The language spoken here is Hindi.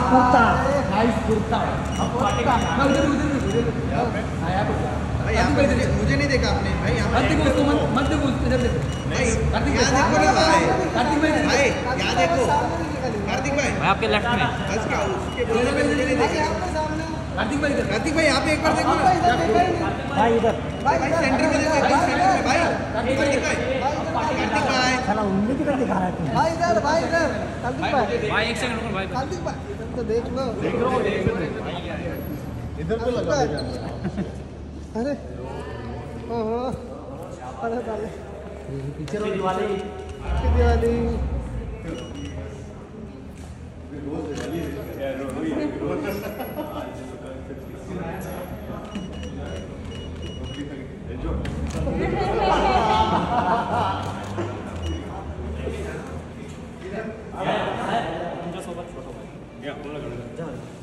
कुत्ता नाइस कुत्ता। अब काटेगा ना उधर आया तो भाई यहाँ पे मुझे नहीं देखा आपने भाई। यहाँ मत देखो उसको, मत देखो उसको, इधर देखो भाई कार्तिक यहाँ देखो ना भाई। कार्तिक भाई भाई यहाँ देखो कार्तिक भाई आपके लेफ्ट में। बस क्या उसके बोलने पे मुझे नहीं देखा। कार्तिक भाई इधर, कार्तिक भाई यहाँ पे एक बार देखो ना भाई इधर भाई सेंटर में देखो भाई सेंटर में भाई कार्तिक भाई कार्तिक भाई साला उंगली किधर दिखा रहा है तू? भाई इधर कार्तिक भाई भाई एक सेकंड रुको भाई। कार्तिक भाई इधर तो देख लो इधर तो लगा देगा। अरे ओहो अरे डाले पीछे रो दिवाली। दिवाली तुमच्या सोबत फोटो घ्या.